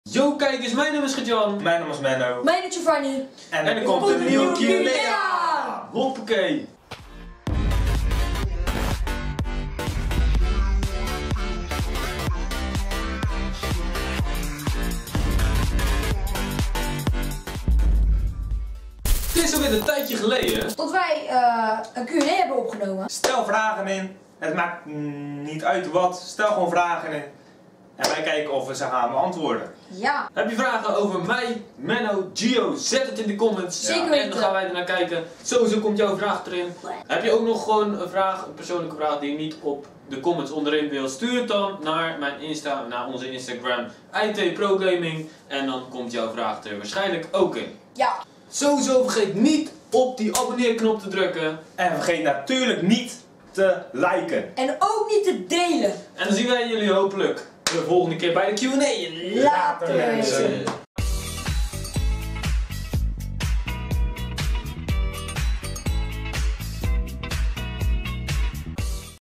Yo kijkers, mijn naam is Gert-Jan. Mijn naam is Menno. Mijn naam is Giovanni. En er komt een nieuwe Q&A. aan. Hoppakee. Het is alweer een tijdje geleden Tot wij een Q&A hebben opgenomen. Stel vragen in. Het maakt niet uit wat. Stel gewoon vragen in. En wij kijken of we ze gaan beantwoorden. Ja. Heb je vragen over mij, Menno, Gio? Zet het in de comments. Zeker En weten. dan gaan wij er naar kijken. Sowieso komt jouw vraag erin. Heb je ook nog gewoon een vraag, een persoonlijke vraag die je niet op de comments onderin wil? Stuur het dan naar mijn Insta, naar onze Instagram, IT Pro Gaming. En dan komt jouw vraag er waarschijnlijk ook in. Ja. Sowieso vergeet niet op die abonneerknop te drukken. En vergeet natuurlijk niet te liken. En ook niet te delen. En dan zien wij jullie hopelijk de volgende keer bij de Q&A. Later. mensen.